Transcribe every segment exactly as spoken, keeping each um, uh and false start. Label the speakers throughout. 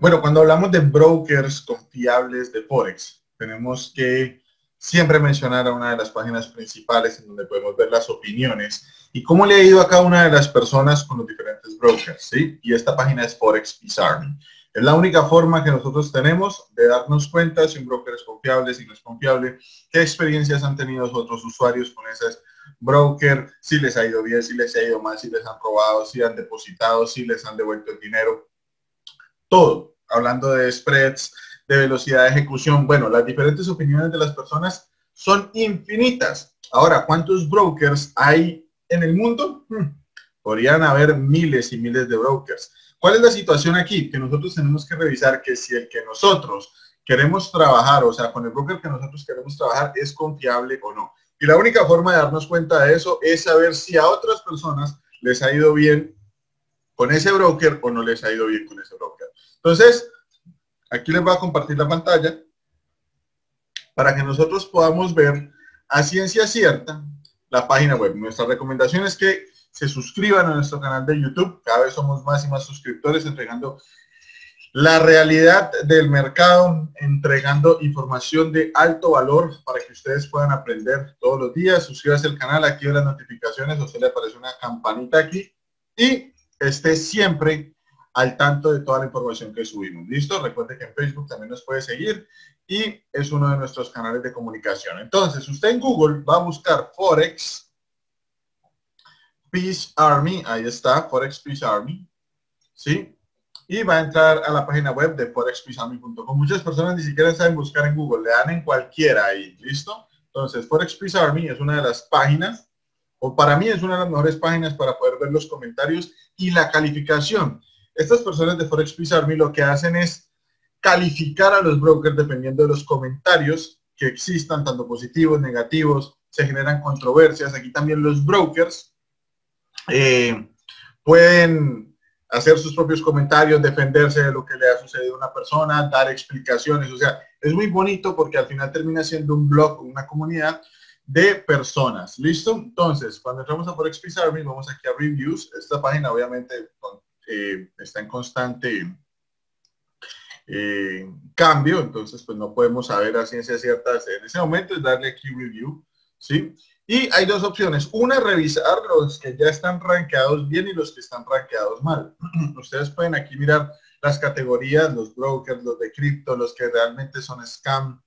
Speaker 1: Bueno, cuando hablamos de brokers confiables de Forex, tenemos que siempre mencionar a una de las páginas principales en donde podemos ver las opiniones y cómo le ha ido a cada una de las personas con los diferentes brokers, ¿sí? Y esta página es Forex Peace Army. Es la única forma que nosotros tenemos de darnos cuenta si un broker es confiable, si no es confiable, qué experiencias han tenido otros usuarios con ese broker, si les ha ido bien, si les ha ido mal, si les han robado, si han depositado, si les han devuelto el dinero. Todo, hablando de spreads, de velocidad de ejecución. Bueno, las diferentes opiniones de las personas son infinitas. Ahora, ¿cuántos brokers hay en el mundo? Hmm. Podrían haber miles y miles de brokers. ¿Cuál es la situación aquí? Que nosotros tenemos que revisar que si el que nosotros queremos trabajar, o sea, con el broker que nosotros queremos trabajar, es confiable o no. Y la única forma de darnos cuenta de eso es saber si a otras personas les ha ido bien con ese broker o no les ha ido bien con ese broker. Entonces, aquí les voy a compartir la pantalla para que nosotros podamos ver a ciencia cierta la página web. Nuestra recomendación es que se suscriban a nuestro canal de YouTube. Cada vez somos más y más suscriptores, entregando la realidad del mercado, entregando información de alto valor para que ustedes puedan aprender todos los días. Suscríbase al canal, active las notificaciones, a usted le aparece una campanita aquí y esté siempre al tanto de toda la información que subimos. ¿Listo? Recuerde que en Facebook también nos puede seguir y es uno de nuestros canales de comunicación. Entonces, usted en Google va a buscar Forex Peace Army, ahí está, Forex Peace Army, ¿sí? Y va a entrar a la página web de forex peace army punto com. Muchas personas ni siquiera saben buscar en Google, le dan en cualquiera ahí, ¿listo? Entonces, Forex Peace Army es una de las páginas, o para mí es una de las mejores páginas para poder ver los comentarios y la calificación. Estas personas de Forex Peace Army lo que hacen es calificar a los brokers dependiendo de los comentarios que existan, tanto positivos, negativos, se generan controversias. Aquí también los brokers eh, pueden hacer sus propios comentarios, defenderse de lo que le ha sucedido a una persona, dar explicaciones. O sea, es muy bonito porque al final termina siendo un blog, una comunidad de personas. ¿Listo? Entonces, cuando entramos a Forex Peace Army, vamos aquí a Reviews. Esta página obviamente eh, está en constante eh, cambio, entonces pues no podemos saber a ciencia cierta en ese momento, es darle aquí Review, ¿sí? Y hay dos opciones. Una, revisar los que ya están rankeados bien y los que están rankeados mal. Ustedes pueden aquí mirar las categorías, los brokers, los de cripto, los que realmente son scam,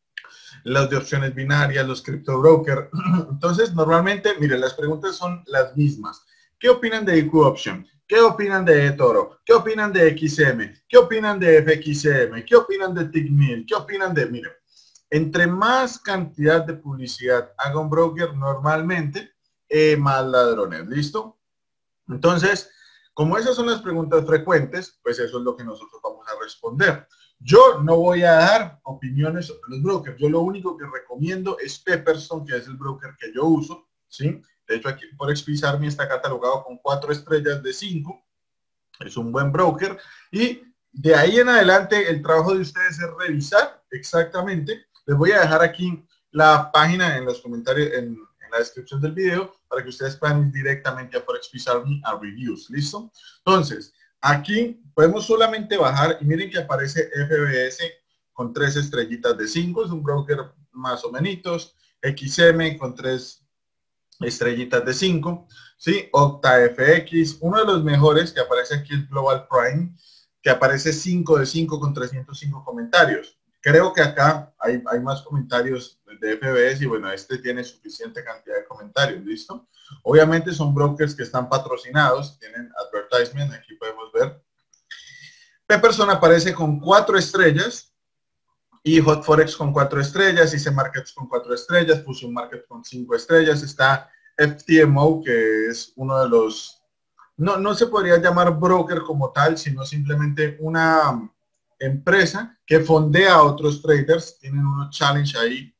Speaker 1: los de opciones binarias, los cripto broker. Entonces, normalmente, miren, las preguntas son las mismas. ¿Qué opinan de I Q Option? ¿Qué opinan de eToro? ¿Qué opinan de X M? ¿Qué opinan de F X M? ¿Qué opinan de Tickmill? ¿Qué opinan de, miren? Entre más cantidad de publicidad haga un broker, normalmente, eh, más ladrones. ¿Listo? Entonces, como esas son las preguntas frecuentes, pues eso es lo que nosotros vamos a responder. Yo no voy a dar opiniones sobre los brokers. Yo lo único que recomiendo es Pepperstone, que es el broker que yo uso, ¿sí? De hecho, aquí Forex Peace Army está catalogado con cuatro estrellas de cinco. Es un buen broker. Y de ahí en adelante, el trabajo de ustedes es revisar exactamente. Les voy a dejar aquí la página en los comentarios, en, en la descripción del video, para que ustedes puedan ir directamente a Forex Peace Army a Reviews. ¿Listo? Entonces, aquí podemos solamente bajar y miren que aparece F B S con tres estrellitas de cinco. Es un broker más o menos. X M con tres estrellitas de cinco. ¿Sí? OctaFX. Uno de los mejores que aparece aquí es Global Prime, que aparece cinco de cinco con trescientos cinco comentarios. Creo que acá hay, hay más comentarios de F B S y bueno, este tiene suficiente cantidad de comentarios, ¿listo? Obviamente son brokers que están patrocinados, tienen advertisement, aquí podemos ver. Pepperstone aparece con cuatro estrellas y Hot Forex con cuatro estrellas, Ice Markets con cuatro estrellas, Fusion Market con cinco estrellas, está F T M O, que es uno de los, no, no se podría llamar broker como tal, sino simplemente una empresa que fondea a otros traders. Tienen unos challenge ahí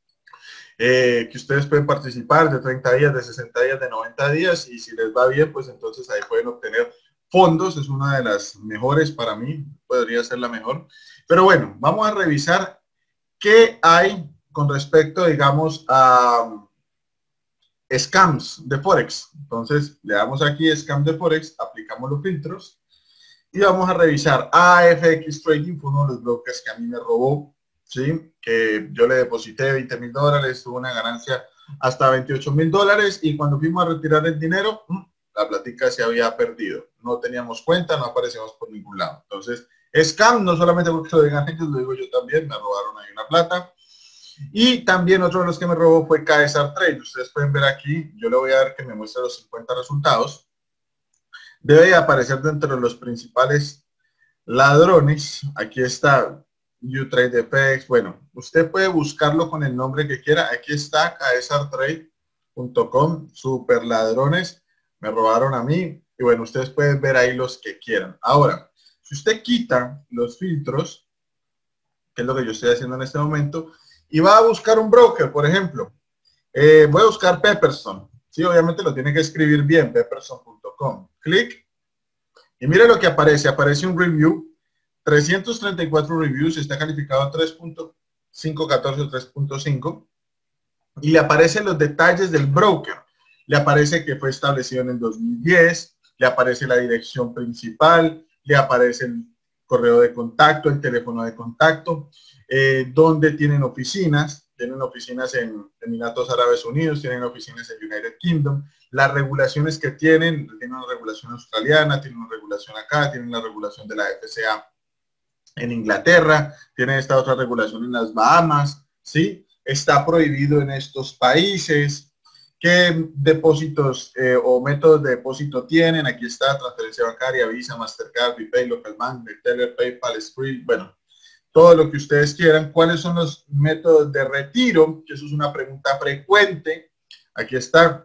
Speaker 1: eh, que ustedes pueden participar de treinta días, de sesenta días, de noventa días, y si les va bien, pues entonces ahí pueden obtener fondos. Es una de las mejores para mí, podría ser la mejor. Pero bueno, vamos a revisar qué hay con respecto, digamos, a scams de Forex. Entonces le damos aquí scam de Forex, aplicamos los filtros Y vamos a revisar A F X Trading, fue uno de los brokers que a mí me robó, ¿sí? Que yo le deposité veinte mil dólares, tuvo una ganancia hasta veintiocho mil dólares y cuando fuimos a retirar el dinero, la plática se había perdido. No teníamos cuenta, no aparecíamos por ningún lado. Entonces, scam, no solamente porque lo digan ellos, lo digo yo también, me robaron ahí una plata. Y también otro de los que me robó fue K S R Trade. Ustedes pueden ver aquí, yo le voy a dar que me muestre los cincuenta resultados. Debe aparecer dentro de los principales ladrones. Aquí está UTradeFX. Bueno, usted puede buscarlo con el nombre que quiera. Aquí está K S R Trade punto com, super ladrones. Me robaron a mí. Y bueno, ustedes pueden ver ahí los que quieran. Ahora, si usted quita los filtros, que es lo que yo estoy haciendo en este momento, y va a buscar un broker, por ejemplo, eh, voy a buscar Pepperstone. Sí, obviamente lo tiene que escribir bien, pepperstone punto com. Clic. Y mire lo que aparece. Aparece un review. trescientos treinta y cuatro reviews. Está calificado a tres punto cinco catorce o tres punto cinco. Y le aparecen los detalles del broker. Le aparece que fue establecido en el dos mil diez. Le aparece la dirección principal. Le aparece el correo de contacto, el teléfono de contacto. Eh, donde tienen oficinas. Tienen oficinas en Emiratos Árabes Unidos, tienen oficinas en United Kingdom. Las regulaciones que tienen, tienen una regulación australiana, tienen una regulación acá, tienen la regulación de la F C A en Inglaterra, tienen esta otra regulación en las Bahamas, ¿sí? Está prohibido en estos países. ¿Qué depósitos eh, o métodos de depósito tienen? Aquí está transferencia bancaria, Visa, Mastercard, Bpay, Local Bank, Teller, PayPal, Skrill, bueno, todo lo que ustedes quieran. ¿Cuáles son los métodos de retiro? Que eso es una pregunta frecuente. Aquí está.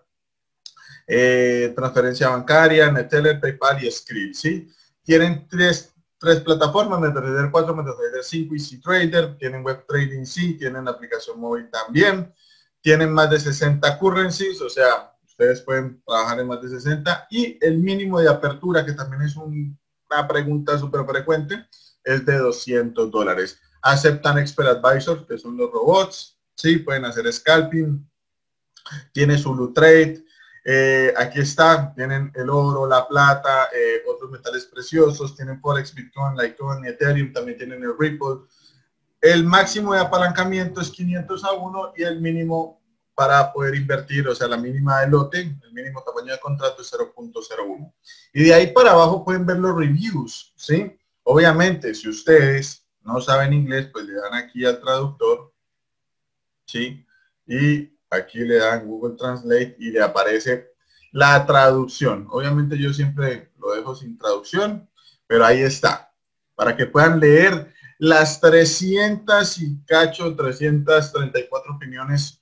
Speaker 1: Eh, transferencia bancaria, Neteller, PayPal y Skrill, ¿sí? Tienen tres, tres plataformas, MetaTrader cuatro, MetaTrader cinco y CTrader. Tienen Web Trading, sí. Tienen aplicación móvil también. Tienen más de sesenta currencies, o sea, ustedes pueden trabajar en más de sesenta. Y el mínimo de apertura, que también es un, una pregunta súper frecuente, es de doscientos dólares. Aceptan Expert Advisors, que son los robots, sí, pueden hacer scalping. Tiene Zulu Trade, eh, aquí está, tienen el oro, la plata, eh, otros metales preciosos, tienen Forex, Bitcoin, Litecoin, Ethereum, también tienen el Ripple. El máximo de apalancamiento es quinientos a uno y el mínimo para poder invertir, o sea, la mínima de lote, el mínimo tamaño de contrato es cero punto cero uno. Y de ahí para abajo pueden ver los reviews, ¿sí? Obviamente, si ustedes no saben inglés, pues le dan aquí al traductor, ¿sí? Y aquí le dan Google Translate y le aparece la traducción. Obviamente yo siempre lo dejo sin traducción, pero ahí está, para que puedan leer las trescientas y cacho, trescientas treinta y cuatro opiniones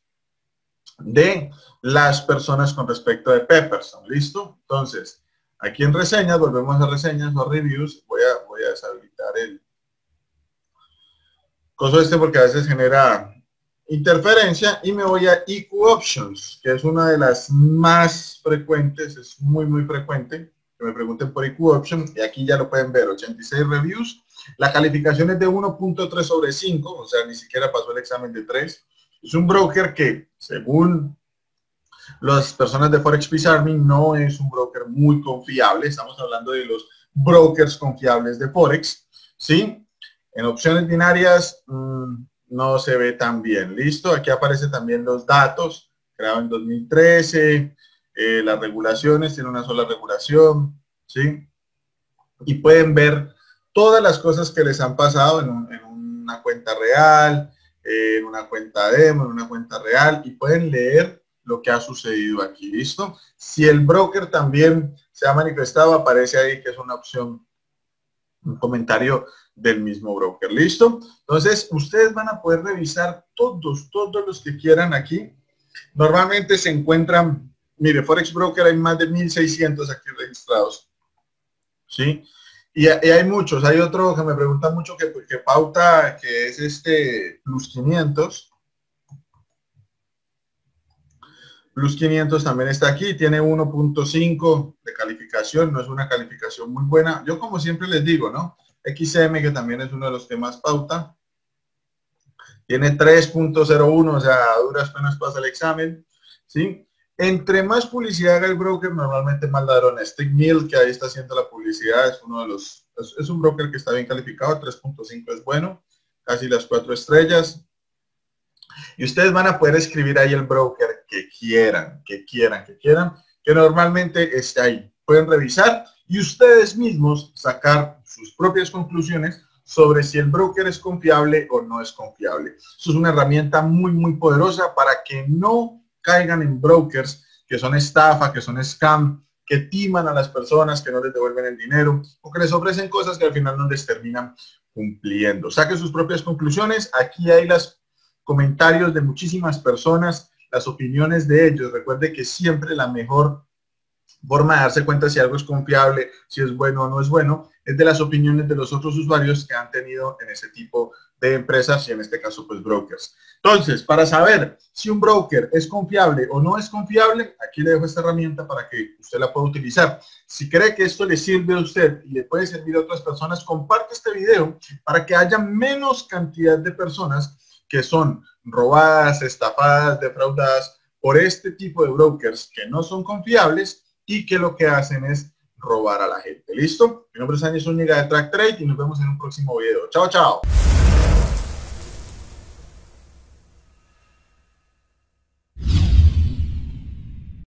Speaker 1: de las personas con respecto de Pepperstone. ¿Listo? Entonces, aquí en reseñas, volvemos a reseñas o reviews. Voy a, voy a deshabilitar el coso este porque a veces genera interferencia y me voy a E Q Options, que es una de las más frecuentes, es muy, muy frecuente que me pregunten por E Q Options y aquí ya lo pueden ver, ochenta y seis reviews. La calificación es de uno punto tres sobre cinco, o sea, ni siquiera pasó el examen de tres. Es un broker que, según las personas de Forex Army, no es un broker muy confiable. Estamos hablando de los brokers confiables de Forex, ¿sí? En opciones binarias mmm, no se ve tan bien. ¿Listo? Aquí aparecen también los datos. Creado en dos mil trece, eh, las regulaciones, tiene una sola regulación, ¿sí? Y pueden ver todas las cosas que les han pasado en, un, en una cuenta real, eh, en una cuenta demo, en una cuenta real, y pueden leer lo que ha sucedido aquí. ¿Listo? Si el broker también se ha manifestado, aparece ahí que es una opción, un comentario del mismo broker. ¿Listo? Entonces, ustedes van a poder revisar todos, todos los que quieran aquí. Normalmente se encuentran, mire, Forex Broker hay más de mil seiscientos aquí registrados, ¿sí? Y, y hay muchos. Hay otro que me pregunta mucho que, que pauta, que es este Plus quinientos. Plus quinientos también está aquí, tiene uno punto cinco de calificación, no es una calificación muy buena. Yo como siempre les digo, ¿no? X M, que también es uno de los que más pauta, tiene tres punto cero uno, o sea, a duras penas pasa el examen, ¿sí? Entre más publicidad haga el broker, normalmente más ladrones. TickMill, que ahí está haciendo la publicidad, es uno de los, es, es un broker que está bien calificado, tres punto cinco es bueno, casi las cuatro estrellas. Y ustedes van a poder escribir ahí el broker que quieran, que quieran, que quieran, que normalmente está ahí. Pueden revisar y ustedes mismos sacar sus propias conclusiones sobre si el broker es confiable o no es confiable. Eso es una herramienta muy, muy poderosa para que no caigan en brokers que son estafa, que son scam, que timan a las personas, que no les devuelven el dinero o que les ofrecen cosas que al final no les terminan cumpliendo. Saquen sus propias conclusiones. Aquí hay los comentarios de muchísimas personas, las opiniones de ellos. Recuerde que siempre la mejor forma de darse cuenta si algo es confiable, si es bueno o no es bueno, es de las opiniones de los otros usuarios que han tenido en ese tipo de empresas y en este caso pues brokers. Entonces, para saber si un broker es confiable o no es confiable, aquí le dejo esta herramienta para que usted la pueda utilizar. Si cree que esto le sirve a usted y le puede servir a otras personas, comparte este video para que haya menos cantidad de personas que son robadas, estafadas, defraudadas por este tipo de brokers que no son confiables y que lo que hacen es robar a la gente. ¿Listo? Mi nombre es Ángel Zúñiga de Track Trade y nos vemos en un próximo video. Chao, chao.